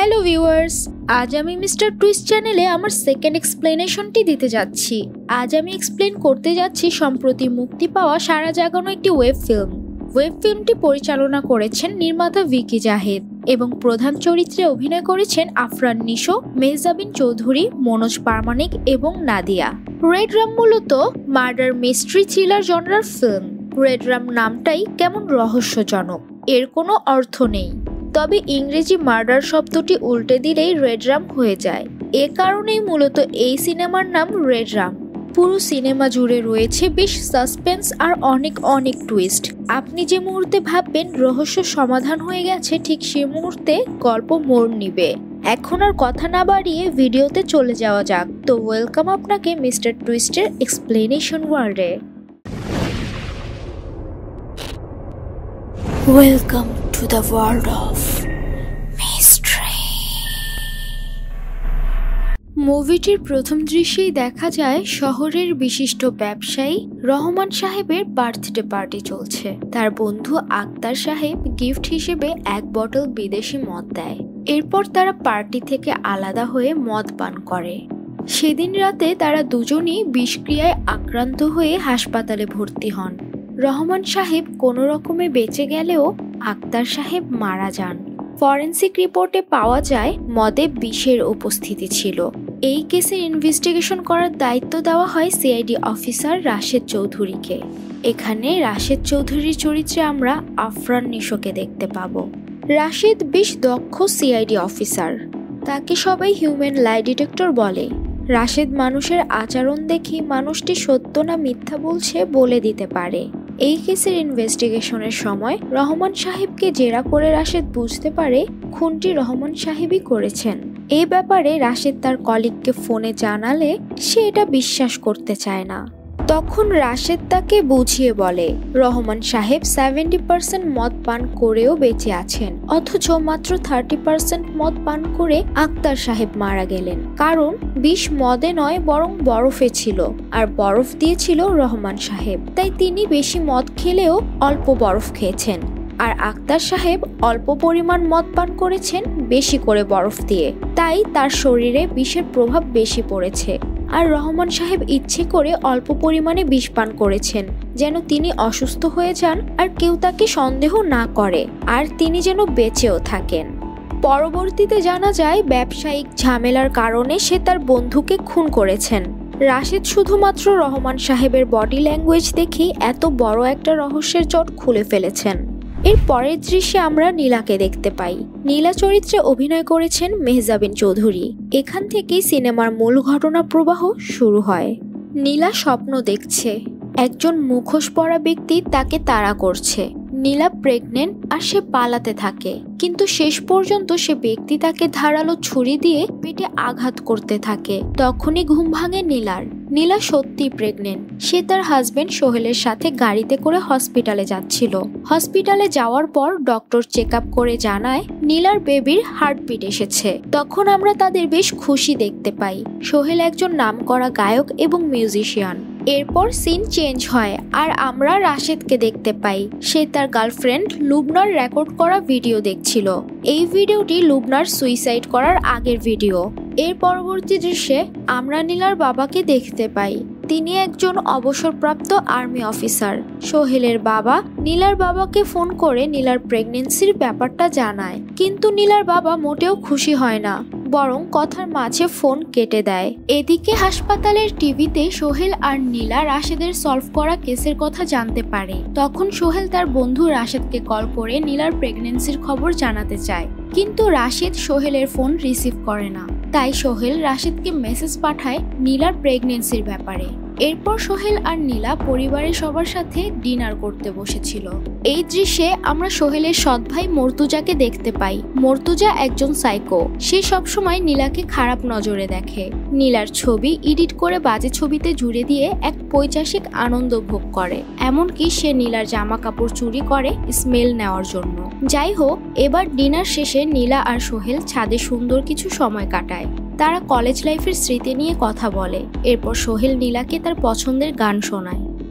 Hello viewers, আজ আমি mister twist চ্যানেলে আমার সেকেন্ড এক্সপ্লেনেশনটি দিতে যাচ্ছি। আজ আমি এক্সপ্লেন করতে যাচ্ছি সম্প্রতি মুক্তি পাওয়া সারা জাগানো একটি ওয়েব ফিল্ম। ওয়েব ফিল্মটি পরিচালনা করেছেন নির্মাতা ভিকি জাহেদ এবং প্রধান চরিত্রে অভিনয় করেছেন আফরান, নিশো, মehjabin চৌধুরী, মনোজ পারমানিক এবং নাদিয়া। রেডরাম মূলত মার্ডার মিস্ট্রি থ্রিলার জনরার ফিল্ম। রেডরাম নামটাই কেমন রহস্যজনক, এর কোনো অর্থ নেই, তবে ইংরেজি মার্ডার শব্দটি উল্টে দিলেই রেডরাম হয়ে যায়। এ কারণেই মূলত এই সিনেমার নাম রেডরাম। পুরো সিনেমা জুড়ে রয়েছে বেশ সাসপেন্স আর অনেক টুইস্ট। আপনি যে মুহূর্তে ভাববেন রহস্য সমাধান হয়ে গেছে, ঠিক সেই মুহূর্তে গল্প মোড় নিবে। এখন আর কথা না বাড়িয়ে ভিডিওতে চলে যাওয়া যাক। তো ওয়েলকাম আপনাকে মিস্টার টুইস্টের এক্সপ্লেনেশন ওয়ার্ল্ডে। Welcome to the world of mystery. মুভিটির প্রথম দৃশ্যেই দেখা যায় শহরের বিশিষ্ট ব্যবসায়ী রহমান সাহেবের বার্থডে পার্টি চলছে। তার বন্ধু আক্তার সাহেব গিফট হিসেবে 1 বটল বিদেশি মদ দেয়। এরপর তারা পার্টি থেকে আলাদা হয়ে মদ পান করে। সেদিন রাতে তারা দুজনই বিষক্রিয়ায় আক্রান্ত হয়ে হাসপাতালে ভর্তি হন। রহমান সাহেব কোনো রকমে বেঁচে গেলেও আক্তার সাহেব মারা যান। ফরেনসিক রিপোর্টে পাওয়া যায় মদে বিষের উপস্থিতি ছিল। এই কেসের ইনভেস্টিগেশন করার দায়িত্ব দেওয়া হয় সিআইডি অফিসার রাশেদ চৌধুরীকে। এখানে রাশেদ চৌধুরীর চরিত্রে আমরা আফরান, নিশোকে দেখতে পাবো। রাশেদ বেশ দক্ষ সিআইডি অফিসার, তাকে সবাই হিউম্যান লাই ডিটেক্টর বলে। রাশেদ মানুষের আচরণ দেখে মানুষটি সত্য না মিথ্যা বলছে বলে দিতে পারে। এই কেসের ইনভেস্টিগেশনের সময় রহমান সাহেবকে জেরা করে রাশেদ বুঝতে পারে খুনটি রহমান সাহেবই করেছেন। এই ব্যাপারে রাশেদ তার কলিগকে ফোনে জানালে সে এটা বিশ্বাস করতে চায় না। তখন রাশেদ তাকে বুঝিয়ে বলে রহমান সাহেব 70% মদ পান করেও বেঁচে আছেন, অথচ মাত্র 30% মদ পান করে আক্তার সাহেব মারা গেলেন। কারণ বিষ মদে নয় বরং বরফে ছিল, আর বরফ দিয়েছিল রহমান সাহেব। তাই তিনি বেশি মদ খেলেও অল্প বরফ খেয়েছেন, আর আক্তার সাহেব অল্প পরিমাণ মদ পান করেছেন বেশি করে বরফ দিয়ে। তাই তার শরীরে বিষের প্রভাব বেশি পড়েছে। আর রহমান সাহেব ইচ্ছে করে অল্প পরিমাণে বিষ পান করেছেন যেন তিনি অসুস্থ হয়ে যান আর কেউ তাকে সন্দেহ না করে, আর তিনি যেন বেঁচেও থাকেন। পরবর্তীতে জানা যায় ব্যবসায়িক ঝামেলার কারণে সে তার বন্ধুকে খুন করেছেন। রাশেদ শুধুমাত্র রহমান সাহেবের বডি ল্যাঙ্গুয়েজ দেখেই এত বড় একটা রহস্যের জট খুলে ফেলেছেন। এর পরের দৃশ্যে আমরা নীলাকে দেখতে পাই। নীলা চরিত্রে অভিনয় করেছেন mehjabin চৌধুরী। এখান থেকেই সিনেমার মূল ঘটনা প্রবাহ শুরু হয়। নীলা স্বপ্ন দেখছে একজন মুখোশ পরা ব্যক্তি তাকে তাড়া করছে। নীলা প্রেগনেন্ট আর সে পালাতে থাকে, কিন্তু শেষ পর্যন্ত সে ব্যক্তি তাকে ধারালো ছুরি দিয়ে পেটে আঘাত করতে থাকে। তখনই ঘুম ভাঙে নীলার। নীলা সত্যি প্রেগনেন্ট। সে তার হাজবেন্ড সোহেলের সাথে গাড়িতে করে হসপিটালে যাচ্ছিল। হসপিটালে যাওয়ার পর ডক্টর চেক আপ করে জানায় নীলার বেবির হার্টবিট এসেছে। তখন আমরা তাদের বেশ খুশি দেখতে পাই। সোহেল একজন নামকরা গায়ক এবং মিউজিশিয়ান। এরপর সিন চেঞ্জ হয় আর আমরা রাশেদকে দেখতে পাই। সে তার গার্লফ্রেন্ড লুবনার রেকর্ড করা ভিডিও দেখছিল। এই ভিডিওটি লুবনার সুইসাইড করার আগের ভিডিও। এর পরবর্তী দৃশ্যে আমরা নীলার বাবাকে দেখতে পাই। তিনি একজন অবসরপ্রাপ্ত আর্মি অফিসার। সোহেলের বাবা নীলার বাবাকে ফোন করে নীলার প্রেগনেন্সির ব্যাপারটা জানায়, কিন্তু নীলার বাবা মোটেও খুশি হয় না, বরং কথার মাঝে ফোন কেটে দেয়। এদিকে হাসপাতালের টিভিতে সোহেল আর নীলা রাশেদের সলভ করা কেসের কথা জানতে পারে। তখন সোহেল তার বন্ধু রাশেদকে কল করে নীলার প্রেগনেন্সির খবর জানাতে চায়, কিন্তু রাশেদ সোহেলের ফোন রিসিভ করে না। তাই সোহেল রাশেদকে মেসেজ পাঠায় নীলার প্রেগনেন্সির ব্যাপারে। এরপর সোহেল আর নীলা পরিবারের সবার সাথে ডিনার করতে বসেছিল। এই দৃশ্যে আমরা সোহেলের সৎ ভাই মর্তুজাকে দেখতে পাই। মর্তুজা একজন সাইকো। সে সবসময় নীলাকে খারাপ নজরে দেখে। নীলার ছবি এডিট করে বাজে ছবিতে জুড়ে দিয়ে এক পৈশাচিক আনন্দ ভোগ করে। এমনকি সে নীলার জামা কাপড় চুরি করে স্মেল নেওয়ার জন্য। যাই হোক, এবার ডিনার শেষে নীলা আর সোহেল ছাদে সুন্দর কিছু সময় কাটায়। তারা কলেজ লাইফের স্মৃতি নিয়ে কথা বলে। এরপর সোহেল নীলাকে তার পছন্দের গান শোনায়।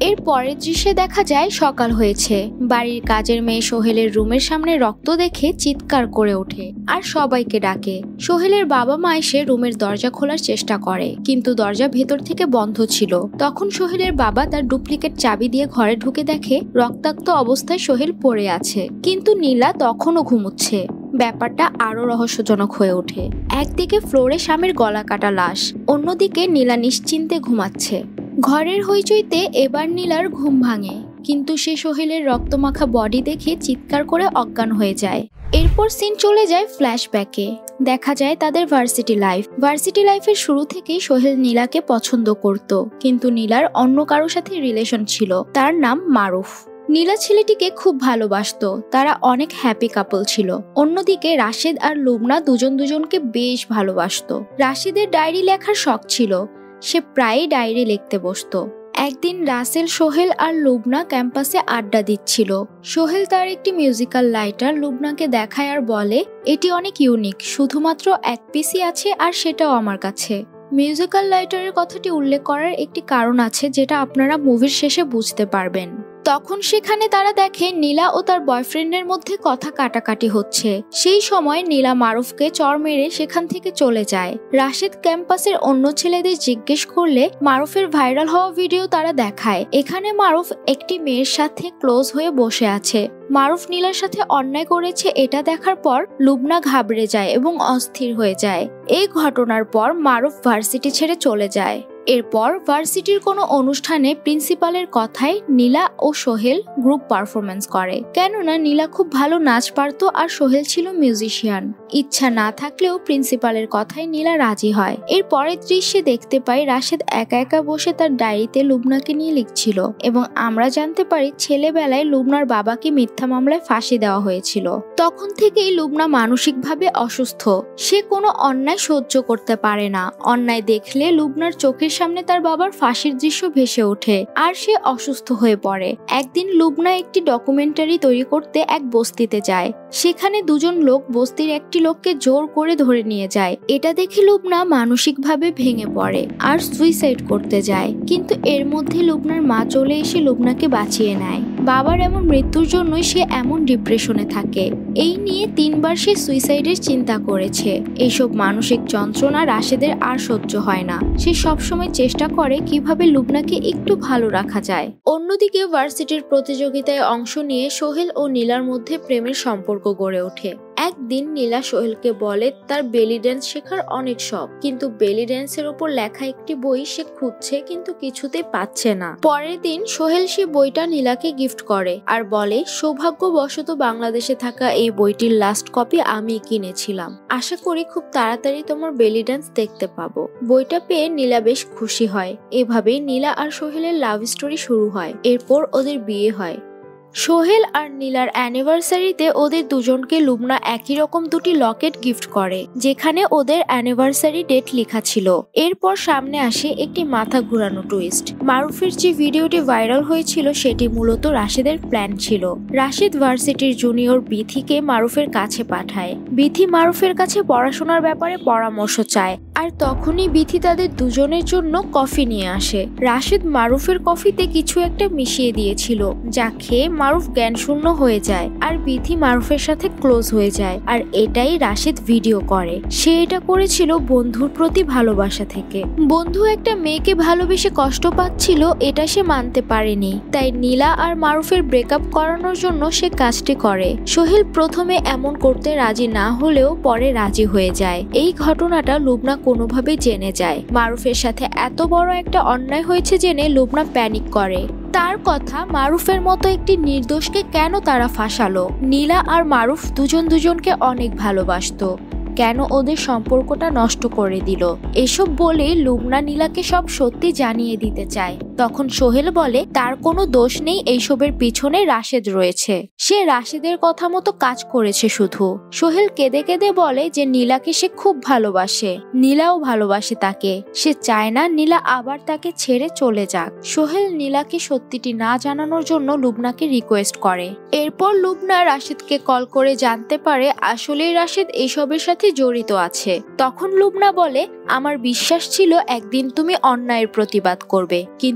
এর পরের দৃশ্যে দেখা যায় সকাল হয়েছে। বাড়ির কাজের মেয়ে সোহেলের রুমের সামনে রক্ত দেখে চিৎকার করে ওঠে আর সবাইকে ডাকে। সোহেলের বাবা মা এসে রুমের দরজা খোলার চেষ্টা করে, কিন্তু দরজা ভেতর থেকে বন্ধ ছিল। তখন সোহেলের বাবা তার ডুপ্লিকেট চাবি দিয়ে ঘরে ঢুকে দেখে রক্তাক্ত অবস্থায় সোহেল পড়ে আছে, কিন্তু নীলা তখনও ঘুমুচ্ছে। ব্যাপারটা আরো রহস্যজনক হয়ে ওঠে। একদিকে ফ্লোরে স্বামীর গলা কাটা লাশ, অন্যদিকে নীলা নিশ্চিন্তে ঘুমাচ্ছে। ঘরের হইচইতে এবার নীলার ঘুম ভাঙে, কিন্তু সে সোহেলের রক্তমাখা বডি দেখে চিৎকার করে অজ্ঞান হয়ে যায়। এরপর সিন চলে যায় ফ্ল্যাশব্যাকে। দেখা যায় তাদের ভার্সিটি লাইফের শুরু থেকেই সোহেল নীলাকে পছন্দ করত, কিন্তু নীলার অন্য কারোর সাথে রিলেশন ছিল, তার নাম মারুফ। নীলা ছেলেটিকে খুব ভালোবাসতো, তারা অনেক হ্যাপি কাপল ছিল। অন্যদিকে রাশেদ আর লুবনা দুজনকে বেশ ভালোবাসতো। রাশেদের ডায়েরি লেখার শখ ছিল, সে প্রায়ই ডায়েরি লিখতে বসতো। একদিন রাসেল, সোহেল আর লুবনা ক্যাম্পাসে আড্ডা দিচ্ছিল। সোহেল তার একটি মিউজিক্যাল লাইটার লুবনাকে দেখায় আর বলে, এটি অনেক ইউনিক, শুধুমাত্র এক পিসই আছে আর সেটাও আমার কাছে। মিউজিক্যাল লাইটারের কথাটি উল্লেখ করার একটি কারণ আছে, যেটা আপনারা মুভির শেষে বুঝতে পারবেন। তখন সেখানে তারা দেখে নীলা ও তার বয়ফ্রেন্ডের মধ্যে কথা কাটাকাটি হচ্ছে। সেই সময় নীলা মারুফকে চড় মেরে সেখান থেকে চলে যায়। রাশেদ ক্যাম্পাসের অন্য ছেলেদের জিজ্ঞেস করলে মারুফের ভাইরাল হওয়া ভিডিও তারা দেখায়। এখানে মারুফ একটি মেয়ের সাথে ক্লোজ হয়ে বসে আছে। মারুফ নীলার সাথে অন্যায় করেছে এটা দেখার পর লুবনা ঘাবড়ে যায় এবং অস্থির হয়ে যায়। এই ঘটনার পর মারুফ ভার্সিটি ছেড়ে চলে যায়। এরপর ভার্সিটির কোনো অনুষ্ঠানে প্রিন্সিপালের কথায় নীলা ও সোহেল গ্রুপ পারফরমেন্স করে, কেননা নীলা খুব ভালো নাচ পারত আর সোহেল ছিল মিউজিশিয়ান। ইচ্ছা না থাকলেও প্রিন্সিপালের কথায় নীলা রাজি হয়। এর পরের দৃশ্যে দেখতে পাই রাশেদ একা একা বসে তার ডায়েরিতে লুবনাকে নিয়ে লিখছিল, এবং আমরা জানতে পারি ছেলেবেলায় লুবনার বাবাকে মিথ্যা মামলায় ফাঁসি দেওয়া হয়েছিল। তখন থেকেই লুবনা মানসিকভাবে অসুস্থ, সে কোনো অন্যায় সহ্য করতে পারে না। অন্যায় দেখলে লুবনার চোখের সামনে তার বাবার ফাঁসির দৃশ্য ভেসে ওঠে আর সে অসুস্থ হয়ে পড়ে। একদিন লুবনা একটি ডকুমেন্টারি তৈরি করতে এক বস্তিতে যায়। সেখানে দুজন লোক বস্তির একটি লোককে জোর করে ধরে নিয়ে যায়। এটা দেখে লুবনা মানসিকভাবে ভেঙে পড়ে আর সুইসাইড করতে যায়, কিন্তু এর মধ্যে লুবনার মা চলে এসে লুবনাকে বাঁচিয়ে নেয়। বাবার এমন মৃত্যুর জন্যই সে এমন ডিপ্রেশনে থাকে। এই নিয়ে 3 বার সে সুইসাইডের চিন্তা করেছে। এইসব মানসিক যন্ত্রণা রাশেদের আর সহ্য হয় না। সে সবসময় চেষ্টা করে কিভাবে লুবনাকে একটু ভালো রাখা যায়। অন্যদিকে ভার্সিটির প্রতিযোগিতায় অংশ নিয়ে সোহেল ও নীলার মধ্যে প্রেমের সম্পর্ক গড়ে ওঠে। একদিন নীলা সোহেলকে বলে তার বেলি ড্যান্স শেখার অনেক শখ, কিন্তু বেলি ড্যান্সের উপর লেখা একটি বই সে খুঁজছে কিন্তু কিছুতেই পাচ্ছে না। পরের দিন সোহেল সে বইটা নীলাকে গিফট করে আর বলে, সৌভাগ্যবশত বাংলাদেশে থাকা এই বইটির লাস্ট কপি আমি কিনেছিলাম, আশা করি খুব তাড়াতাড়ি তোমার বেলি ড্যান্স দেখতে পাবো। বইটা পেয়ে নীলা বেশ খুশি হয়। এভাবেই নীলা আর সোহেলের লাভ স্টোরি শুরু হয়। এরপর ওদের বিয়ে হয়। সোহেল আর নীলার অ্যানিভার্সারিতে ওদের দুজনকে লুবনা একই রকম 2টি লকেট গিফট করে, যেখানে ওদের অ্যানিভার্সারি ডেট লেখা ছিল। এরপর সামনে আসে একটি মাথা ঘুরানো টুইস্ট। মারুফের যে ভিডিওটি ভাইরাল হয়েছিল সেটি মূলত রাশেদের প্ল্যান ছিল। রাশেদ ভার্সিটির জুনিয়র বিথিকে মারুফের কাছে পাঠায়। বিথি মারুফের কাছে পড়াশোনার ব্যাপারে পরামর্শ চায়, আর তখনই বিথি তাদের দুজনের জন্য কফি নিয়ে আসে। রাশেদ মারুফের কফিতে কিছু একটা মিশিয়ে দিয়েছিল, যা খেয়ে মারুফ জ্ঞান শূন্য হয়ে যায় আর বিথি মারুফের সাথে ক্লোজ হয়ে যায়। আর এটাই রাশেদ ভিডিও করে। সে এটা করেছিল বন্ধুর প্রতি ভালোবাসা থেকে। বন্ধু একটা মেয়েকে ভালোবেসে কষ্ট পাচ্ছিল, এটা সে মানতে পারেনি, তাই নীলা আর মারুফের ব্রেকআপ করানোর জন্য সে কাজটি করে। সোহেল প্রথমে এমন করতে রাজি না হলেও পরে রাজি হয়ে যায়। এই ঘটনাটা লুবনা কোনোভাবে জেনে যায়। মারুফের সাথে এত বড় একটা অন্যায় হয়েছে জেনে লুবনা প্যানিক করে। তার কথা, মারুফের মতো একটি নির্দোষকে কেন তারা ফাঁসালো? নীলা আর মারুফ দুজনকে অনেক ভালোবাসতো, কেন ওদের সম্পর্কটা নষ্ট করে দিল? এসব বলে লুবনা নীলাকে সব সত্যি জানিয়ে দিতে চায়। তখন সোহেল বলে তার কোনো দোষ নেই, এইসবের পিছনে রাশেদ রয়েছে, সে রাশেদের কথা মতো কাজ করেছে শুধু। সোহেল কেঁদে কেঁদে বলে যে নীলাকে সে খুব ভালোবাসে, নীলাও ভালোবাসে তাকে, সে চায় না নীলা আবার তাকে ছেড়ে চলে যাক। সোহেল নীলাকে সত্যিটি না জানানোর জন্য লুবনাকে রিকোয়েস্ট করে। এরপর লুবনা রাশেদকে কল করে জানতে পারে আসলেই রাশেদ এইসবের সাথে জড়িত আছে। তখন লুবনা বলে, আমার বিশ্বাস ছিল একদিন তুমি অন্যায়ের প্রতিবাদ করবে, কিন্তু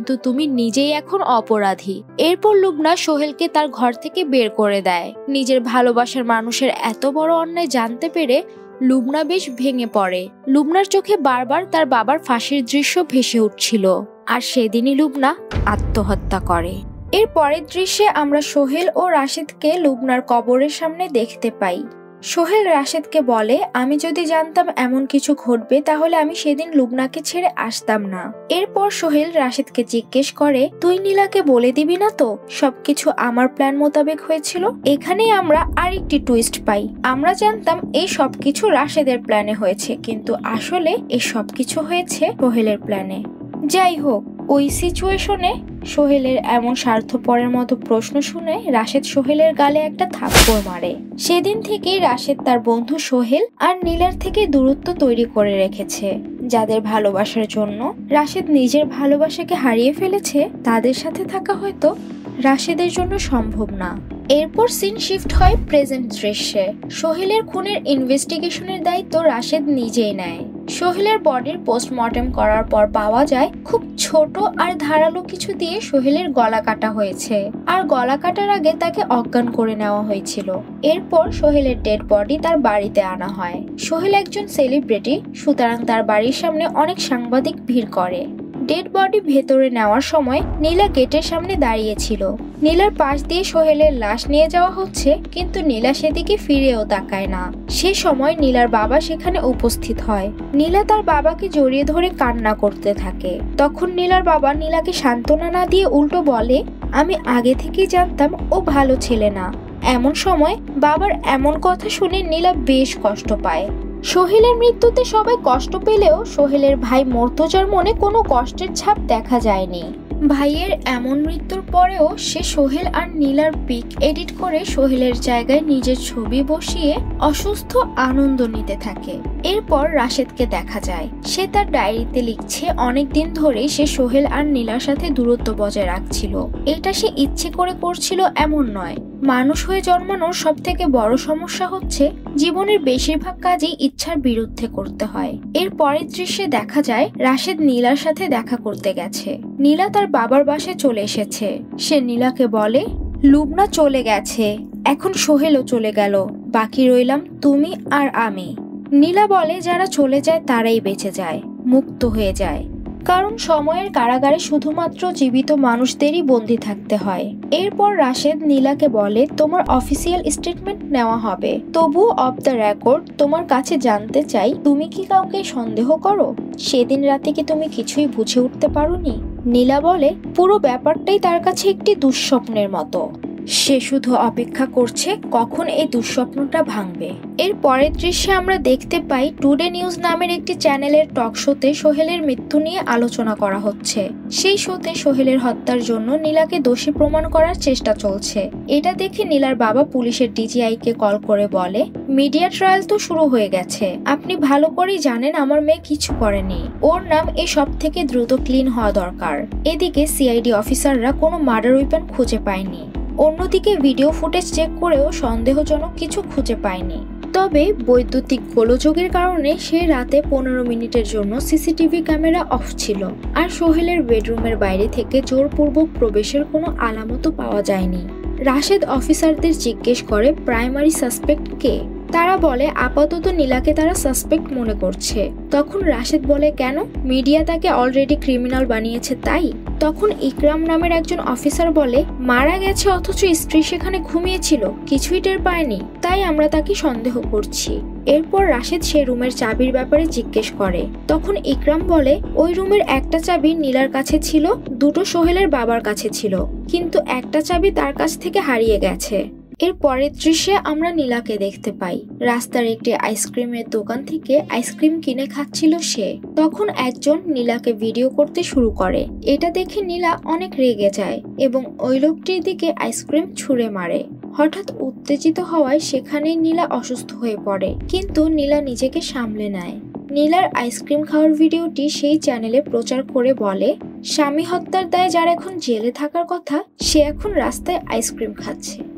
কিন্তু তুমি নিজেই এখন অপরাধী। এরপর লুবনা সোহেলকে তার ঘর থেকে বের করে দেয়। নিজের ভালোবাসার মানুষের এত বড় অন্যায় জানতে পেরে লুবনা বেশ ভেঙে পড়ে। লুবনার চোখে বারবার তার বাবার ফাঁসির দৃশ্য ভেসে উঠছিল, আর সেদিনই লুবনা আত্মহত্যা করে। এর পরের দৃশ্যে আমরা সোহেল ও রাশেদকে লুবনার কবরের সামনে দেখতে পাই। সোহেল রাশেদকে বলে, আমি যদি জানতাম এমন কিছু ঘটবে তাহলে আমি সেদিন লুবনাকে ছেড়ে আসতাম না। এরপর সোহেল রাশেদকে জিজ্ঞেস করে, তুই নীলাকে বলে দিবি না তো সবকিছু আমার প্ল্যান মোতাবেক হয়েছিল? এখানেই আমরা আরেকটি টুইস্ট পাই। আমরা জানতাম এই সবকিছু রাশেদের প্ল্যানে হয়েছে, কিন্তু আসলে এই সবকিছু হয়েছে সোহেলের প্ল্যানে। যাই হোক, ওই সিচুয়েশনে সোহেলের এমন স্বার্থপরের মতো প্রশ্ন শুনে রাশেদ সোহেলের গালে একটা থাপ্পড় মারে। সেদিন থেকেই রাশেদ তার বন্ধু সোহেল আর নীলার থেকে দূরত্ব তৈরি করে রেখেছে। যাদের ভালোবাসার জন্য রাশেদ নিজের ভালোবাসাকে হারিয়ে ফেলেছে, তাদের সাথে থাকা হয়তো রাশেদের জন্য সম্ভব না। এরপর সিন শিফট হয় প্রেজেন্ট দৃশ্যে। সোহেলের খুনের ইনভেস্টিগেশনের দায়িত্ব রাশেদ নিজেই নেয়। সোহেলের বডির পোস্টমর্টেম করার পর পাওয়া যায় খুব ছোট আর ধারালো কিছু দিয়ে সোহেলের গলা কাটা হয়েছে, আর গলা কাটার আগে তাকে অজ্ঞান করে নেওয়া হয়েছিল। এরপর সোহেলের ডেড বডি তার বাড়িতে আনা হয়। সোহেল একজন সেলিব্রিটি, সুতরাং তার বাড়ির সামনে অনেক সাংবাদিক ভিড় করে। ডেড বডি ভেতরে নেওয়ার সময় নীলা গেটের সামনে দাঁড়িয়েছিল। নীলার পাশ দিয়ে সোহেলের লাশ নিয়ে যাওয়া হচ্ছে, কিন্তু নীলা সেদিকে ফিরেও তাকায় না। সে সময় নীলার বাবা সেখানে উপস্থিত হয়। নীলা তার বাবাকে জড়িয়ে ধরে কান্না করতে থাকে। তখন নীলার বাবা নীলাকে সান্ত্বনা না দিয়ে উল্টো বলে, আমি আগে থেকেই জানতাম ও ভালো ছেলে না। এমন সময় বাবার এমন কথা শুনে নীলা বেশ কষ্ট পায়। সোহেলের মৃত্যুতে সবাই কষ্ট পেলেও সোহেলের ভাই মর্তজার মনে কোনো কষ্টের ছাপ দেখা যায়নি। ভাইয়ের এমন মৃত্যুর পরেও সে সোহেল আর নীলার পিক এডিট করে সোহেলের জায়গায় নিজের ছবি বসিয়ে অসুস্থ আনন্দ নিতে থাকে। এরপর রাশেদকে দেখা যায়, সে তার ডায়েরিতে লিখছে অনেক দিন ধরেই সে সোহেল আর নীলার সাথে দূরত্ব বজায় রাখছিল। এটা সে ইচ্ছে করে করছিল এমন নয়। মানুষ হয়ে জন্মানোর সব থেকে বড় সমস্যা হচ্ছে জীবনের বেশিরভাগ কাজই ইচ্ছার বিরুদ্ধে করতে হয়। এর পরের দৃশ্যে দেখা যায় রাশেদ নীলার সাথে দেখা করতে গেছে। নীলা তার বাবার বাসায় চলে এসেছে। সে নীলাকে বলে, লুবনা চলে গেছে, এখন সোহেলও চলে গেল, বাকি রইলাম তুমি আর আমি। নীলা বলে, যারা চলে যায় তারাই বেঁচে যায়, মুক্ত হয়ে যায়, কারণ সময়ের কারাগারে শুধুমাত্র জীবিত মানুষদেরই বন্দী থাকতে হয়। এরপর রাশেদ নীলাকে বলে, তোমার অফিসিয়াল স্টেটমেন্ট নেওয়া হবে, তবু অফ দ্য রেকর্ড তোমার কাছে জানতে চাই, তুমি কি কাউকে সন্দেহ করো? সেদিন রাতে কি তুমি কিছুই বুঝে উঠতে পারোনি? নীলা বলে, পুরো ব্যাপারটাই তার কাছে একটি দুঃস্বপ্নের মতো। সে শুধু অপেক্ষা করছে কখন এই দুঃস্বপ্নটা ভাঙবে। এর পরের দৃশ্যে আমরা দেখতে পাই টুডে নিউজ নামের একটি চ্যানেলের টক শোতে সোহেলের মৃত্যু নিয়ে আলোচনা করা হচ্ছে। সেই শোতে সোহেলের হত্যার জন্য নীলাকে দোষী প্রমাণ করার চেষ্টা চলছে। এটা দেখে নীলার বাবা পুলিশের ডিজিআইকে কল করে বলে, মিডিয়া ট্রায়াল তো শুরু হয়ে গেছে, আপনি ভালো করেই জানেন আমার মেয়ে কিছু করেনি, ওর নাম এই সব থেকে দ্রুত ক্লিন হওয়া দরকার। এদিকে সিআইডি অফিসাররা কোনো মার্ডার ওয়েপন খুঁজে পায়নি। অন্যদিকে ভিডিও ফুটেজ চেক করেও সন্দেহজনক কিছু খুঁজে পায়নি। তবে বৈদ্যুতিক গোলযোগের কারণে সে রাতে 15 মিনিটের জন্য সিসিটিভি ক্যামেরা অফ ছিল, আর সোহেলের বেডরুমের বাইরে থেকে জোরপূর্বক প্রবেশের কোনো আলামতও পাওয়া যায়নি। রাশেদ অফিসারদের জিজ্ঞেস করে প্রাইমারি সাসপেক্ট কে। তারা বলে আপাতত নীলাকে তারা সাসপেক্ট মনে করছে। তখন রাশেদ বলে, কেন? মিডিয়া তাকে অলরেডি ক্রিমিনাল বানিয়েছে তাই? তখন ইকরাম নামের একজন অফিসার বলে, মারা গেছে অথচ স্ত্রী সেখানে ঘুমিয়েছিল, কিছুই টের পায়নি, তাই আমরা তাকে সন্দেহ করছি। এরপর রাশেদ সে রুমের চাবির ব্যাপারে জিজ্ঞেস করে। তখন ইকরাম বলে, ওই রুমের একটা চাবি নীলার কাছে ছিল, দুটো সোহেলের বাবার কাছে ছিল, কিন্তু একটা চাবি তার কাছ থেকে হারিয়ে গেছে। এর পরের দৃশ্যে আমরা নীলাকে দেখতে পাই। রাস্তার একটি আইসক্রিমের দোকান থেকে আইসক্রিম কিনে খাচ্ছিল সে। তখন একজন নীলাকে ভিডিও করতে শুরু করে। এটা দেখে নীলা অনেক রেগে যায় এবং ওই লোকটির দিকে আইসক্রিম ছুঁড়ে মারে। হঠাৎ উত্তেজিত হওয়ায় সেখানেই নীলা অসুস্থ হয়ে পড়ে, কিন্তু নীলা নিজেকে সামলে নেয়। নীলার আইসক্রিম খাওয়ার ভিডিওটি সেই চ্যানেলে প্রচার করে বলে, স্বামী হত্যার দায়ে যার এখন জেলে থাকার কথা, সে এখন রাস্তায় আইসক্রিম খাচ্ছে।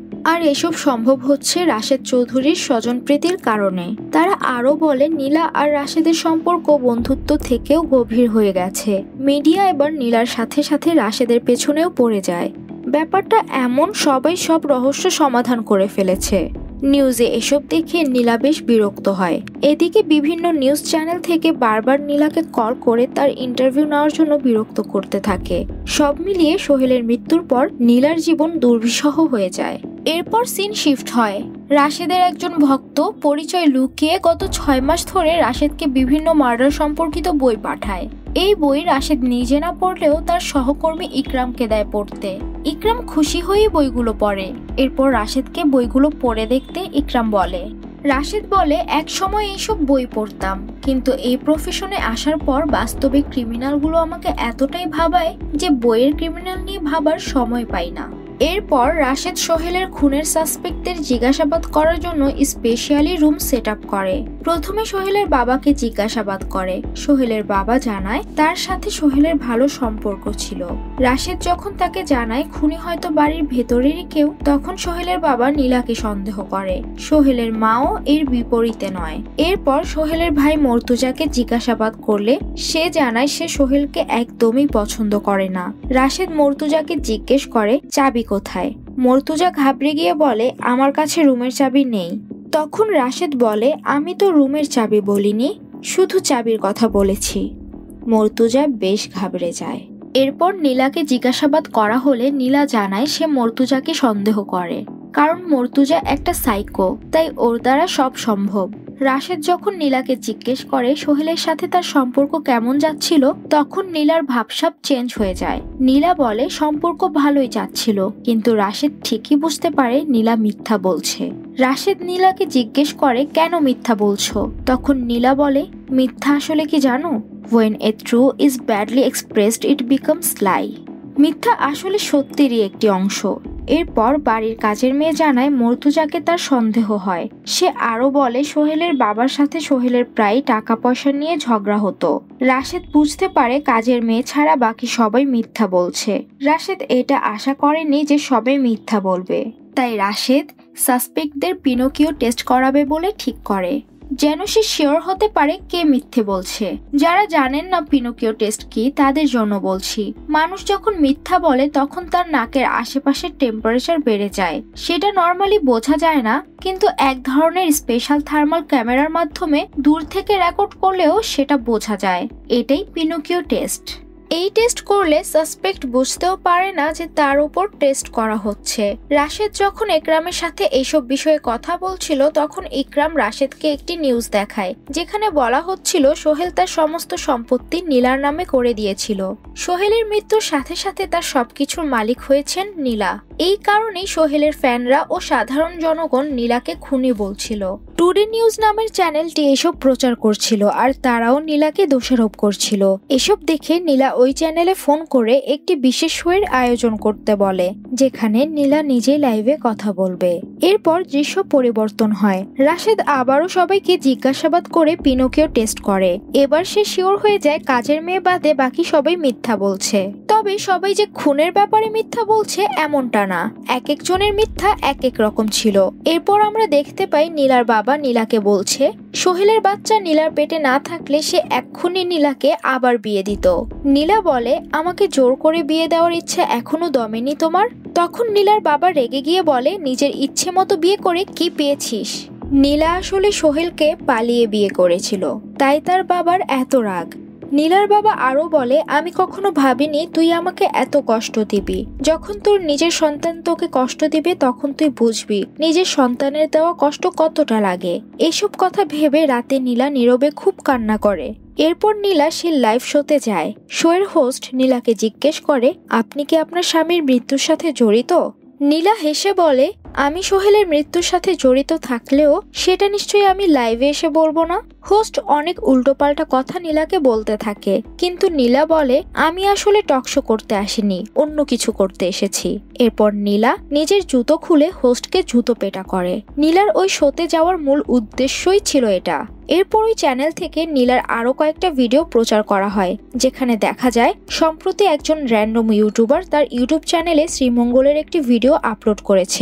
আর এসব সম্ভব হচ্ছে রাশেদ চৌধুরীর স্বজনপ্রীতির কারণে। তারা আরো বলে নীলা আর রাশেদের সম্পর্ক বন্ধুত্ব থেকেও গভীর হয়ে গেছে। মিডিয়া এবার নীলার সাথে সাথে রাশেদের পেছনেও পড়ে যায়। ব্যাপারটা এমন সবাই সব রহস্য সমাধান করে ফেলেছে। নিউজে এসব দেখে নীলা বেশ বিরক্ত হয়। এদিকে বিভিন্ন নিউজ চ্যানেল থেকে বারবার নীলাকে কল করে তার ইন্টারভিউ নেওয়ার জন্য বিরক্ত করতে থাকে। সব মিলিয়ে সোহেলের মৃত্যুর পর নীলার জীবন দুর্বিষহ হয়ে যায়। এরপর সিন শিফট হয়। রাশেদের একজন ভক্ত পরিচয় লুকিয়ে গত 6 মাস ধরে রাশেদকে বিভিন্ন মার্ডার সম্পর্কিত বই পাঠায়। এই বই রাশেদ নিজে না পড়লেও তার সহকর্মী ইকরামকে দেয় পড়তে। ইকরাম খুশি হয়ে বইগুলো পড়ে। এরপর রাশেদকে বইগুলো পড়ে দেখতে ইকরাম বলে। রাশেদ বলে, এক সময় এইসব বই পড়তাম, কিন্তু এই প্রফেশনে আসার পর বাস্তবিক ক্রিমিনালগুলো আমাকে এতটাই ভাবায় যে বইয়ের ক্রিমিনাল নিয়ে ভাবার সময় পাই না। এরপর রাশেদ সোহেলের খুনের সাসপেক্টদের জিজ্ঞাসাবাদ করার জন্য স্পেশালি রুম সেট আপ করে। প্রথমে সোহেলের বাবাকে জিজ্ঞাসাবাদ করে। সোহেলের বাবা জানায় তার সাথে সোহেলের ভালো সম্পর্ক ছিল। রাশেদ যখন তাকে জানায় খুনি হয়তো বাড়ির ভেতরেরই কেউ, তখন সোহেলের বাবা নীলাকে সন্দেহ করে। সোহেলের মাও এর বিপরীতে নয়। এরপর সোহেলের ভাই মর্তুজাকে জিজ্ঞাসাবাদ করলে সে জানায় সে সোহেলকে একদমই পছন্দ করে না। রাশেদ মর্তুজাকে জিজ্ঞেস করে চাবি কোথায়। মর্তুজা ঘাবড়ে গিয়ে বলে, আমার কাছে রুমের চাবি নেই। তখন রাশেদ বলে, আমি তো রুমের চাবি বলিনি, শুধু চাবির কথা বলেছি। মর্তুজা বেশ ঘাবড়ে যায়। এরপর নীলাকে জিজ্ঞাসাবাদ করা হলে নীলা জানায় সে মর্তুজাকে সন্দেহ করে, কারণ মর্তুজা একটা সাইকো, তাই ওর দ্বারা সব সম্ভব। রাশেদ যখন নীলাকে জিজ্ঞেস করে সোহেলের সাথে তার সম্পর্ক কেমন যাচ্ছিল, তখন নীলার ভাবসাব চেঞ্জ হয়ে যায়। নীলা বলে সম্পর্ক ভালোই যাচ্ছিল, কিন্তু রাশেদ ঠিকই বুঝতে পারে নীলা মিথ্যা বলছে। রাশেদ নীলাকে জিজ্ঞেস করে কেন মিথ্যা বলছো, তখন নীলা বলে, মিথ্যা আসলে কি জানো? When a truth is badly expressed, it becomes lie. মিথ্যা আসলে সত্যেরই একটি অংশ। এরপর বাড়ির কাজের মেয়ে জানায় মর্তুজাকে তার সন্দেহ হয়। সে আরো বলে সোহেলের বাবার সাথে সোহেলের প্রায় টাকা পয়সা নিয়ে ঝগড়া হতো। রাশেদ বুঝতে পারে কাজের মেয়ে ছাড়া বাকি সবাই মিথ্যা বলছে। রাশেদ এটা আশা করেনি যে সবাই মিথ্যা বলবে, তাই রাশেদ সাসপেক্টদের পিনোকিও টেস্ট করাবে বলে ঠিক করে, যেন সে শিওর হতে পারে কে মিথ্যে বলছে। যারা জানেন না পিনোকিও টেস্ট কি, তাদের জন্য বলছি। মানুষ যখন মিথ্যা বলে তখন তার নাকের আশেপাশের টেম্পারেচার বেড়ে যায়। সেটা নর্মালি বোঝা যায় না, কিন্তু এক ধরনের স্পেশাল থার্মাল ক্যামেরার মাধ্যমে দূর থেকে রেকর্ড করলেও সেটা বোঝা যায়। এটাই পিনোকিও টেস্ট। এই টেস্ট করলে সাসপেক্ট বুঝতেও পারে না যে তার উপর টেস্ট করা হচ্ছে। রাশেদ যখন ইকরামের সাথে এইসব বিষয়ে কথা বলছিল, তখন ইকরাম রাশেদকে একটি নিউজ দেখায়, যেখানে বলা হচ্ছিল সোহেল তার সমস্ত সম্পত্তি নীলার নামে করে দিয়েছিল। সোহেলের মৃত্যুর সাথে সাথে তার সবকিছুর মালিক হয়েছেন নীলা। এই কারণেই সোহেলের ফ্যানরা ও সাধারণ জনগণ নীলাকে খুনি বলছিল। টুডে নিউজ নামের চ্যানেলটি এসব প্রচার করছিল, আর তারাও নীলাকে দোষারোপ করছিল। এসব দেখে নীলা ওই চ্যানেলে ফোন করে একটি বিশেষ শোয়ের আয়োজন করতে বলে, যেখানে নীলা নিজেই লাইভে কথা বলবে। এরপর দৃশ্য পরিবর্তন হয়। রাশেদ আবারও সবাইকে জিজ্ঞাসাবাদ করে পিনোকিও টেস্ট করে। এবার সে শিওর হয়ে যায় কাজের মেয়ে বাদে বাকি সবাই মিথ্যা বলছে। তবে সবাই যে খুনের ব্যাপারে মিথ্যা বলছে এমনটা না, এক একজনের মিথ্যা এক এক রকম ছিল। এরপর আমরা দেখতে পাই নীলার বাবা নীলাকে বলছে সোহেলের বাচ্চা নীলার পেটে না থাকলে সে এক্ষুনি নীলাকে আবার বিয়ে দিত। নীলা বলে, আমাকে জোর করে বিয়ে দেওয়ার ইচ্ছে এখনো দমেনি তোমার? তখন নীলার বাবা রেগে গিয়ে বলে, নিজের ইচ্ছে মতো বিয়ে করে কি পেয়েছিস? নীলা আসলে সোহেলকে পালিয়ে বিয়ে করেছিল, তাই তার বাবার এত রাগ। নীলার বাবা আরো বলে, আমি কখনো ভাবিনি তুই আমাকে এত কষ্ট দিবি। যখন তোর নিজের সন্তান তোকে কষ্ট দিবে তখন তুই বুঝবি নিজের সন্তানের দেওয়া কষ্ট কতটা লাগে। এসব কথা ভেবে রাতে নীলা নীরবে খুব কান্না করে। এরপর নীলা সে লাইভ শোতে যায়। শোয়ের হোস্ট নীলাকে জিজ্ঞেস করে, আপনি কি আপনার স্বামীর মৃত্যুর সাথে জড়িত? নীলা হেসে বলে, আমি সোহেলের মৃত্যুর সাথে জড়িত থাকলেও সেটা নিশ্চয়ই আমি লাইভে এসে বলবো না। হোস্ট অনেক উল্টোপাল্টা কথা নীলাকে বলতে থাকে, কিন্তু নীলা বলে, আমি আসলে টকশো করতে আসিনি, অন্য কিছু করতে এসেছি। এরপর নীলা নিজের জুতো খুলে হোস্টকে জুতো পেটা করে। নীলার ওই শোতে যাওয়ার মূল উদ্দেশ্যই ছিল এটা। এরপর ওই চ্যানেল থেকে নীলার আরো কয়েকটা ভিডিও প্রচার করা হয়, যেখানে দেখা যায় সম্প্রতি একজন র্যান্ডম ইউটিউবার তার ইউটিউব চ্যানেলে শ্রীমঙ্গলের একটি ভিডিও আপলোড করেছে।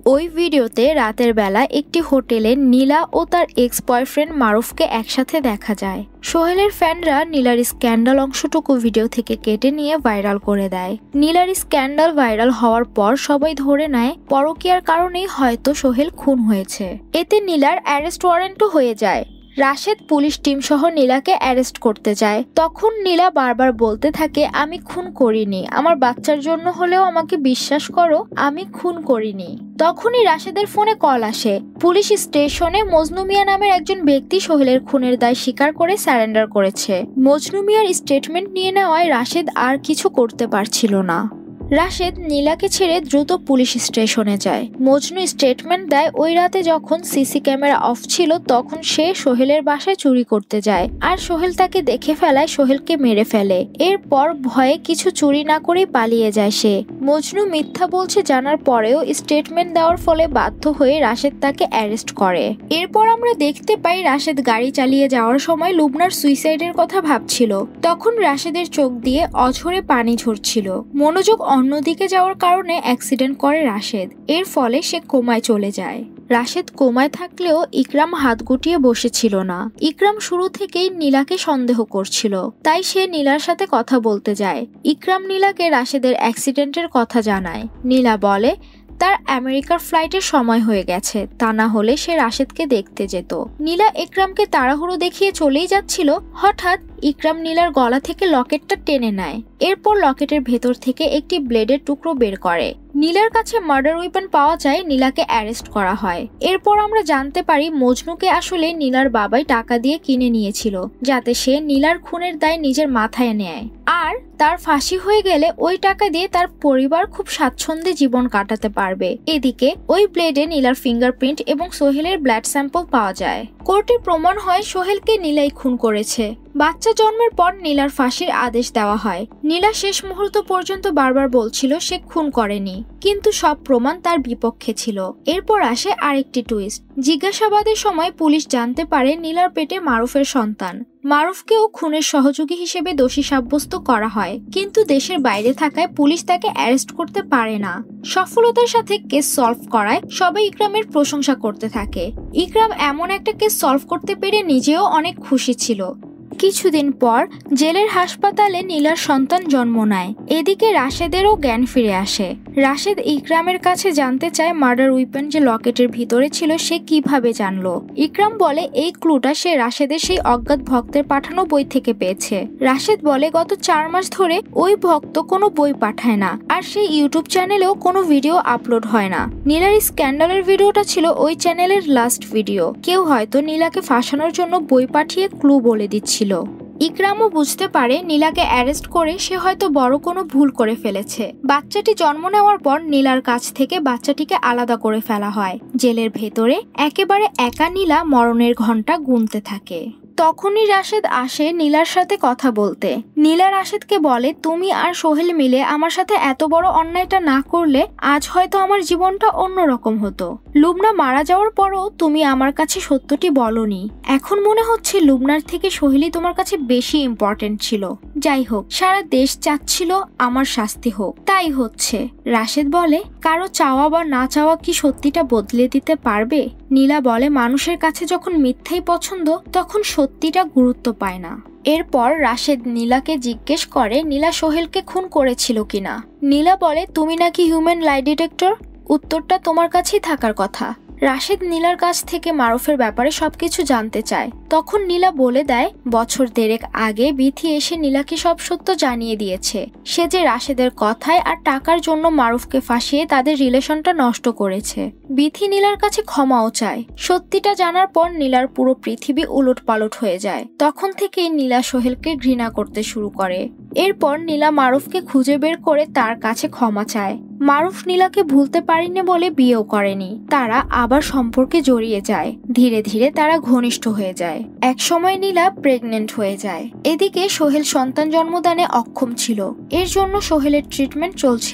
ওই ভিডিওতে রাতের বেলা একটি হোটেলে নীলা ও তার এক্স বয়ফ্রেন্ড মারুফকে একসাথে দেখা যায়। সোহেলের ফ্যানরা নীলার স্ক্যান্ডাল অংশটুকু ভিডিও থেকে কেটে নিয়ে ভাইরাল করে দেয়। নীলার স্ক্যান্ডাল ভাইরাল হওয়ার পর সবাই ধরে নেয় পরকীয়ার কারণেই হয়তো সোহেল খুন হয়েছে। এতে নীলার অ্যারেস্ট ওয়ারেন্টও হয়ে যায়। রাশেদ পুলিশ টিম সহ নীলাকে অ্যারেস্ট করতে যায়। তখন নীলা বারবার বলতে থাকে, আমি খুন করিনি, আমার বাচ্চার জন্য হলেও আমাকে বিশ্বাস করো, আমি খুন করিনি। তখনই রাশেদের ফোনে কল আসে। পুলিশ স্টেশনে মজনু মিয়া নামের একজন ব্যক্তি সোহেলের খুনের দায় স্বীকার করে সারেন্ডার করেছে। মজনু মিয়ার স্টেটমেন্ট নিয়ে নেওয়ায় রাশেদ আর কিছু করতে পারছিল না। রাশেদ নীলাকে ছেড়ে দ্রুত পুলিশ স্টেশনে যায়। মজনু স্টেটমেন্ট দেয় ওই রাতে যখন সিসি ক্যামেরা অফ ছিল তখন সে সোহেলের বাসায় চুরি করতে যায়, আর সোহেল তাকে দেখে ফেলায় সোহেলকে মেরে ফেলে। এরপর ভয়ে কিছু চুরি না করেই পালিয়ে যায় সে। মজনু মিথ্যা বলছে জানার পরেও স্টেটমেন্ট দেওয়ার ফলে বাধ্য হয়ে রাশেদ তাকে অ্যারেস্ট করে। এরপর আমরা দেখতে পাই রাশেদ গাড়ি চালিয়ে যাওয়ার সময় লুবনার সুইসাইডের কথা ভাবছিল। তখন রাশেদের চোখ দিয়ে অঝরে পানি ঝরছিল। মনোযোগ অন্যদিকে যাওয়ার কারণে অ্যাক্সিডেন্ট করে রাশেদ। এর ফলে সে কোমায় চলে যায়। রাশেদ কোমায় থাকলেও ইকরাম হাত গুটিয়ে বসেছিল না। ইকরাম শুরু থেকেই নীলাকে সন্দেহ করছিল, তাই সে নীলার সাথে কথা বলতে যায়। ইকরাম নীলাকে রাশেদের অ্যাক্সিডেন্টের কথা জানায়। নীলা বলে তার আমেরিকার ফ্লাইটের সময় হয়ে গেছে, তা না হলে সে রাশেদকে দেখতে যেত। নীলা ইকরামকে তাড়াহুড়ো দেখিয়ে চলেই যাচ্ছিল। হঠাৎ ইকরাম নীলার গলা থেকে লকেটটা টেনে নেয়। এরপর লকেটের ভেতর থেকে একটি ব্লেডের টুকরো বের করে। নীলার কাছে মার্ডার ওয়েপন পাওয়া যায়। নীলাকে অ্যারেস্ট করা হয়। এরপর আমরা জানতে পারি মজনুকে আসলে নীলার বাবাই টাকা দিয়ে কিনে নিয়েছিল, যাতে সে নীলার খুনের দায় নিজের মাথায় নেয়, আর তার ফাঁসি হয়ে গেলে ওই টাকা দিয়ে তার পরিবার খুব স্বাচ্ছন্দ্যে জীবন কাটাতে পারবে। এদিকে ওই ব্লেডে নীলার ফিঙ্গারপ্রিন্ট এবং সোহেলের ব্লাড স্যাম্পল পাওয়া যায়। কোর্টে প্রমাণ হয় সোহেলকে নীলাই খুন করেছে। বাচ্চা জন্মের পর নীলার ফাঁসির আদেশ দেওয়া হয়। নীলা শেষ মুহূর্ত পর্যন্ত বারবার বলছিল সে খুন করেনি, কিন্তু সব প্রমাণ তার বিপক্ষে ছিল। এরপর আসে আরেকটি টুইস্ট। জিজ্ঞাসাবাদের সময় পুলিশ জানতে পারে নীলার পেটে মারুফের সন্তান। মারুফকেও খুনের সহযোগী হিসেবে দোষী সাব্যস্ত করা হয়, কিন্তু দেশের বাইরে থাকায় পুলিশ তাকে অ্যারেস্ট করতে পারে না। সফলতার সাথে কেস সলভ করায় সবাই ইকরামের প্রশংসা করতে থাকে। ইকরাম এমন একটা কেস সলভ করতে পেরে নিজেও অনেক খুশি ছিল। কিছুদিন পর জেলের হাসপাতালে নীলার সন্তান জন্ম নেয়। এদিকে রাশেদেরও জ্ঞান ফিরে আসে। রাশেদ ইকরামের কাছে জানতে চায় মার্ডার উইপন যে লকেটের ভিতরে ছিল সে কিভাবে জানলো। ইকরাম বলে এই ক্লুটা সে রাশেদের সেই অজ্ঞাত ভক্তের পাঠানো বই থেকে পেয়েছে। রাশেদ বলে গত 4 মাস ধরে ওই ভক্ত কোনো বই পাঠায় না, আর সেই ইউটিউব চ্যানেলেও কোনো ভিডিও আপলোড হয় না। নীলার স্ক্যান্ডালের ভিডিওটা ছিল ওই চ্যানেলের লাস্ট ভিডিও। কেউ হয়তো নীলাকে ফাঁসানোর জন্য বই পাঠিয়ে ক্লু বলে দিচ্ছিল। ইকরামও বুঝতে পারে নীলাকে অ্যারেস্ট করে সে হয়তো বড় কোনো ভুল করে ফেলেছে। বাচ্চাটি জন্ম নেওয়ার পর নীলার কাছ থেকে বাচ্চাটিকে আলাদা করে ফেলা হয়। জেলের ভেতরে একেবারে একা নীলা মরণের ঘন্টা গুনতে থাকে। তখনই রাশেদ আসে নীলার সাথে কথা বলতে। নীলা রাশেদকে বলে তুমি আর সোহেল মিলে আমার সাথে এত বড় অন্যায়টা না করলে আজ হয়তো আমার জীবনটা অন্যরকম হতো। লুবনা মারা যাওয়ার পরও তুমি আমার কাছে সত্যটি বলনি। এখন মনে হচ্ছে লুবনার থেকে সোহেলই তোমার কাছে বেশি ইম্পর্টেন্ট ছিল। যাই হোক, সারা দেশ চাচ্ছিল আমার শাস্তি হোক, তাই হচ্ছে। রাশেদ বলে কারো চাওয়া বা না চাওয়া কি সত্যিটা বদলে দিতে পারবে? নীলা বলে মানুষের কাছে যখন মিথ্যাই পছন্দ তখন সত্যিটা গুরুত্ব পায় না। এরপর রাশেদ নীলাকে জিজ্ঞেস করে নীলা সোহেলকে খুন করেছিল কিনা। নীলা বলে তুমি নাকি হিউম্যান লাই ডিটেক্টর, উত্তরটা তোমার কাছেই থাকার কথা। রাশেদ নীলার কাছ থেকে মারুফের ব্যাপারে সবকিছু জানতে চায়। তখন নীলা বলে দেয় বছর 1.5 আগে বিথি এসে নীলাকে সব সত্য জানিয়ে দিয়েছে। সে যে রাশেদের কথায় আর টাকার জন্য মারুফকে ফাঁসিয়ে তাদের রিলেশনটা নষ্ট করেছে। বিথি নীলার কাছে ক্ষমাও চায়। সত্যিটা জানার পর নীলার পুরো পৃথিবী উলটপালট হয়ে যায়। তখন থেকেই নীলা সোহেলকে ঘৃণা করতে শুরু করে। এরপর নীলা মারুফকে খুঁজে বের করে তার কাছে ক্ষমা চায়। মারুফ নীলাকে ভুলতে পারেনি বলে বিয়েও করেনি। তারা আবার সম্পর্কে জড়িয়ে যায়। ধীরে ধীরে তারা ঘনিষ্ঠ হয়ে যায়। একসময় নীলা প্রেগনেন্ট হয়ে যায়। এদিকে সোহেল সন্তান জন্মদানে অক্ষম ছিল। এর জন্য সোহেলের ট্রিটমেন্ট চলছিল।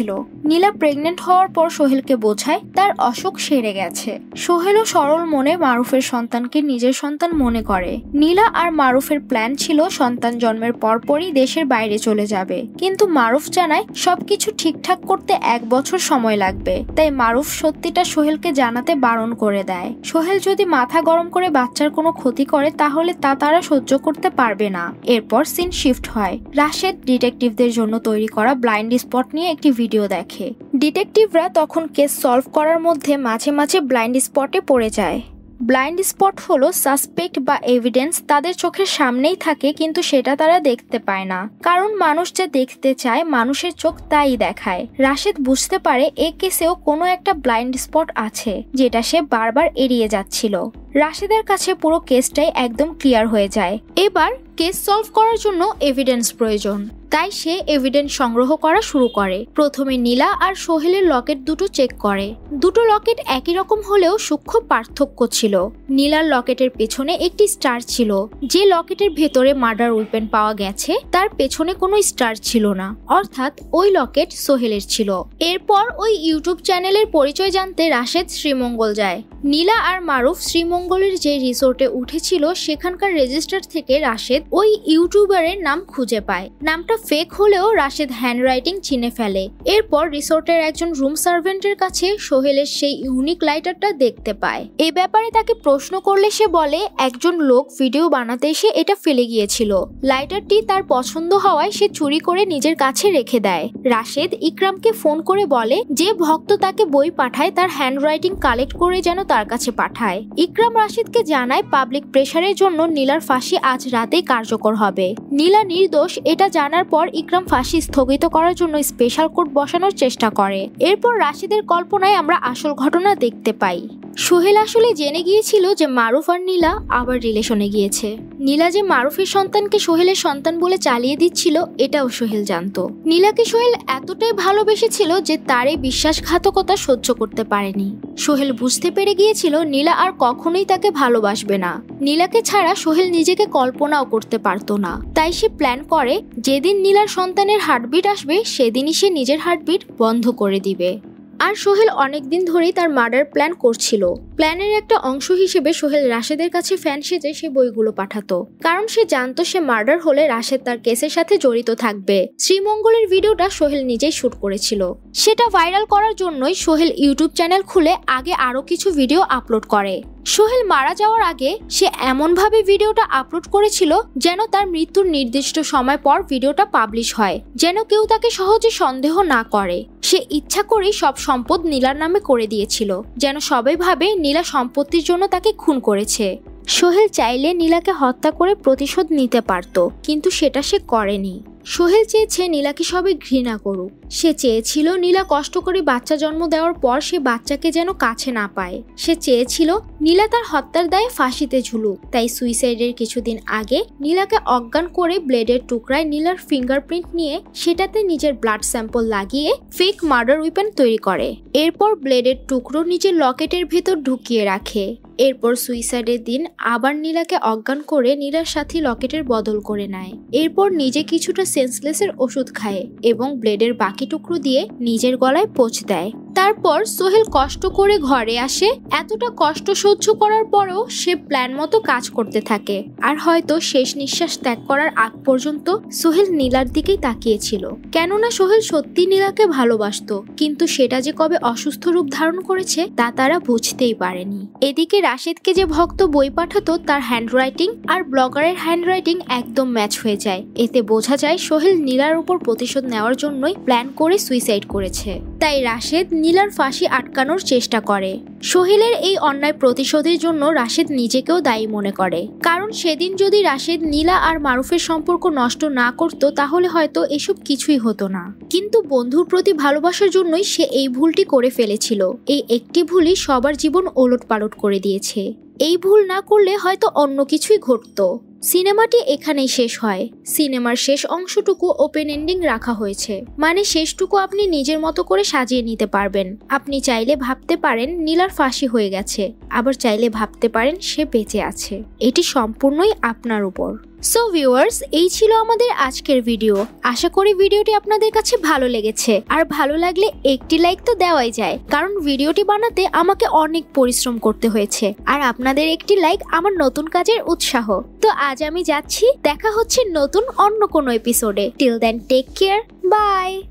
নীলা প্রেগনেন্ট হওয়ার পর সোহেলকে বোঝায় তার অসুখ সেরে গেছে। সোহেলও সরল মনে মারুফের সন্তানকে নিজের সন্তান মনে করে। নীলা আর মারুফের প্ল্যান ছিল সন্তান জন্মের পরপরই দেশের বাইরে চলে যাবে, কিন্তু মারুফ জানায় সবকিছু ঠিকঠাক করতে 1 বছর সময় লাগবে। তাই মারুফ সত্যিটা সোহেলকে জানাতে বারণ করে দেয়। সোহেল যদি মাথা গরম করে বাচ্চার কোনো ক্ষতি করে তাহলে তা তারা সহ্য করতে পারবে না। এরপর সিন শিফট হয়। রাশেদ ডিটেকটিভদের জন্য তৈরি করা ব্লাইন্ড স্পট নিয়ে একটি ভিডিও দেখে। ডিটেকটিভরা তখন কেস সলভ করার মধ্যে মাঝে মাঝে ব্লাইন্ড স্পটে পড়ে যায়। ব্লাইন্ড স্পট হলো সাসপেক্ট বা এভিডেন্স তাদের চোখের সামনেই থাকে, কিন্তু সেটা তারা দেখতে পায় না, কারণ মানুষ যা দেখতে চায় মানুষের চোখ তাই দেখায়। রাশেদ বুঝতে পারে এই কেসেও কোনো একটা ব্লাইন্ড স্পট আছে যেটা সে বারবার এড়িয়ে যাচ্ছিল। রাশেদের কাছে পুরো কেসটাই একদম ক্লিয়ার হয়ে যায়। এবার কেস সলভ করার জন্য এভিডেন্স প্রয়োজন, তাই সে এভিডেন্স সংগ্রহ করা শুরু করে। প্রথমে নীলা আর সোহেলের লকেট দুটো চেক করে। দুটো লকেট একই রকম হলেও সূক্ষ্ম পার্থক্য ছিল। নীলার লকেটের পেছনে একটি স্টার ছিল। যে লকেটের ভেতরে মার্ডার ওয়েপেন পাওয়া গেছে তার পেছনে কোনো স্টার ছিল না, অর্থাৎ ওই লকেট সোহেলের ছিল। এরপর ওই ইউটিউব চ্যানেলের পরিচয় জানতে রাশেদ শ্রীমঙ্গল যায়। নীলা আর মারুফ শ্রীমঙ্গলের যে রিসোর্টে উঠেছিল সেখানকার রেজিস্টার থেকে রাশেদ ওই ইউটিউবারের নাম খুঁজে পায়। নামটা ফেক হলেও রাশেদ হ্যান্ডরাইটিং চিনে ফেলে। এরপর রিসোর্টের একজন রুম সার্ভেন্টের কাছে সোহেলের সেই ইউনিক লাইটারটা দেখতে পায়। এই ব্যাপারে তাকে প্রশ্ন করলে সে বলে একজন লোক ভিডিও বানাতে এসে এটা ফেলে গিয়েছিল। লাইটারটি তার পছন্দ হওয়ায় সে চুরি করে নিজের কাছে রেখে দেয়। রাশেদ ইকরামকে ফোন করে বলে যে ভক্ত তাকে বই পাঠায় তার হ্যান্ডরাইটিং কালেক্ট করে যেন তার কাছে পাঠায়। ইকরাম রাশেদকে জানায় পাবলিক প্রেসারের জন্য নীলার ফাঁসি আজ রাতেই কার্যকর হবে। নীলা নির্দোষ এটা জানার পর ইকরাম ফাঁসি স্থগিত করার জন্য স্পেশাল কোর্ট বসানোর চেষ্টা করে। এরপর রাশেদের কল্পনায় আমরা আসল ঘটনা দেখতে পাই। সোহেল আসলে জেনে গিয়েছিল যে মারুফ আর নীলা আবার রিলেশনে গিয়েছে। নীলা যে মারুফের সন্তানকে সোহেলের সন্তান বলে চালিয়ে দিচ্ছিল এটাও সোহেল জানতো। নীলাকে সোহেল এতটাই ভালোবেসেছিল যে তার এই বিশ্বাসঘাতকতা সহ্য করতে পারেনি। সোহেল বুঝতে পেরে গিয়েছিল নীলা আর কখনোই তাকে ভালোবাসবে না। নীলাকে ছাড়া সোহেল নিজেকে কল্পনাও করতে পারতো না। তাই সে প্ল্যান করে যেদিন নীলার সন্তানের হার্টবিট আসবে সেদিনই সে নিজের হার্টবিট বন্ধ করে দিবে। আর সোহেল অনেকদিন ধরেই তার মার্ডার প্ল্যান করছিল। প্ল্যানের একটা অংশ হিসেবে সোহেল রাশেদের কাছে ফ্যান সেজে সে বইগুলো পাঠাতো, কারণ সে জানতো সে মার্ডার হলে রাশেদ তার কেসের সাথে জড়িত থাকবে। শ্রীমঙ্গলের ভিডিওটা সোহেল নিজেই শুট করেছিল। সেটা ভাইরাল করার জন্যই সোহেল ইউটিউব চ্যানেল খুলে আগে আরো কিছু ভিডিও আপলোড করে। সোহেল মারা যাওয়ার আগে সে এমনভাবে ভিডিওটা আপলোড করেছিল যেন তার মৃত্যুর নির্দিষ্ট সময় পর ভিডিওটা পাবলিশ হয়, যেন কেউ তাকে সহজে সন্দেহ না করে। সে ইচ্ছা করেই সব সম্পদ নীলার নামে করে দিয়েছিল, যেন সবাই ভাবে নীলা সম্পত্তির জন্য তাকে খুন করেছে। সোহেল চাইলে নীলাকে হত্যা করে প্রতিশোধ নিতে পারত, কিন্তু সেটা সে করেনি। সোহেল চেয়েছে নীলাকে সবাই ঘৃণা করুক। সে চেয়েছিল নীলা কষ্ট করে বাচ্চা জন্ম দেওয়ার পর সে বাচ্চাকে যেন কাছে না পায়। সে চেয়েছিল নীলা তার হত্যার দায়ে ফাঁসিতে ঝুলুক। তাই সুইসাইডের কিছুদিন আগে নীলাকে অজ্ঞান করে ব্লেডের টুকরায় নীলার ফিঙ্গারপ্রিন্ট নিয়ে সেটাতে নিজের ব্লাড স্যাম্পল লাগিয়ে ফেক মার্ডার ওয়েপন তৈরি করে। এরপর ব্লেডের টুকরো নিজের লকেটের ভেতর ঢুকিয়ে রাখে। এরপর সুইসাইডের দিন আবার নীলাকে অজ্ঞান করে নীলার সাথে লকেটের বদল করে নেয়। এরপর নিজে কিছুটা সেন্সলেসের ওষুধ খায় এবং ব্লেডের বাকি টুকরো দিয়ে নিজের গলায় পোঁচ দেয়। তারপর সোহেল কষ্ট করে ঘরে আসে। এতটা কষ্ট সহ্য করার পরেও সে প্ল্যান মতো কাজ করতে থাকে। আর হয়তো শেষ নিঃশ্বাস ত্যাগ করার আগ পর্যন্ত সোহেল নীলার দিকেই তাকিয়েছিল, কেননা সোহেল সত্যি নীলাকে ভালোবাসতো। কিন্তু সেটা যে কবে অসুস্থ রূপ ধারণ করেছে তা তারা বুঝতেই পারেনি। এদিকে রাশেদকে যে ভক্ত বই পাঠাতো তার হ্যান্ডরাইটিং আর ব্লগারের হ্যান্ডরাইটিং একদম ম্যাচ হয়ে যায়। এতে বোঝা যায় সোহেল নীলার উপর প্রতিশোধ নেওয়ার জন্যই প্ল্যান করে সুইসাইড করেছে। তাই রাশেদ নীলার ফাঁসি আটকানোর চেষ্টা করে। সোহেলের এই অন্যায় প্রতিশোধের জন্য রাশেদ নিজেকেও দায়ী মনে করে, কারণ সেদিন যদি রাশেদ নীলা আর মারুফের সম্পর্ক নষ্ট না করত তাহলে হয়তো এসব কিছুই হতো না। কিন্তু বন্ধুর প্রতি ভালোবাসার জন্যই সে এই ভুলটি করে ফেলেছিল। এই একটি ভুলই সবার জীবন ওলটপালট করে দিয়েছে। এই ভুল না করলে হয়তো অন্য কিছুই ঘটতো। সিনেমাটি এখানেই শেষ হয়। সিনেমার শেষ অংশটুকু ওপেন এন্ডিং রাখা হয়েছে, মানে শেষটুকু আপনি নিজের মতো করে সাজিয়ে নিতে পারবেন। আপনি চাইলে ভাবতে পারেন নীলার ফাঁসি হয়ে গেছে, আবার চাইলে ভাবতে পারেন সে বেঁচে আছে। এটি সম্পূর্ণই আপনার উপর। সো ভিউয়ার্স, এই ছিল আমাদের আজকের ভিডিও। আশা করি ভিডিওটি আপনাদের কাছে ভালো লেগেছে। আর ভালো লাগলে একটি লাইক তো দেওয়াই যায়, কারণ ভিডিওটি বানাতে আমাকে অনেক পরিশ্রম করতে হয়েছে। আর আপনাদের একটি লাইক আমার নতুন কাজের উৎসাহ। তো আজ আমি যাচ্ছি, দেখা হচ্ছে নতুন অন্য কোনো এপিসোডে। Till then take care, by.